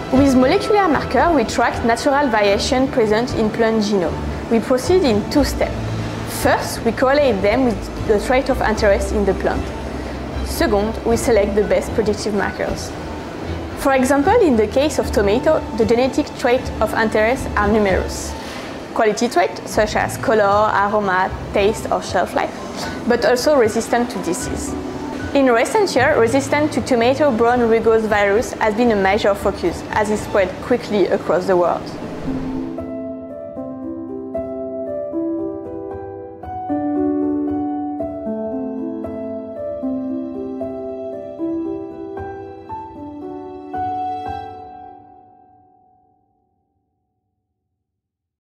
With molecular marker, we track natural variation present in plant genome. We proceed in two steps. First, we correlate them with the trait of interest in the plant. Second, we select the best predictive markers. For example, in the case of tomato, the genetic traits of interest are numerous. Quality traits such as color, aroma, taste or shelf life, but also resistant to disease. In recent years, resistance to tomato brown rugose virus has been a major focus as it spread quickly across the world.